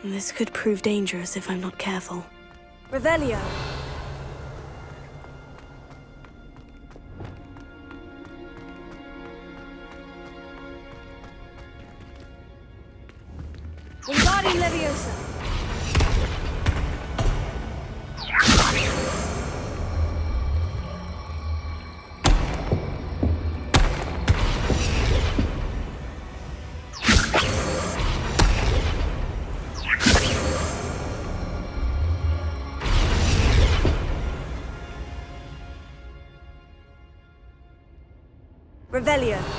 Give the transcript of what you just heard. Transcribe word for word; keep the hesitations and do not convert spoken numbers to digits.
This could prove dangerous if I'm not careful. Revelio. Wingardium Leviosa. Revelio.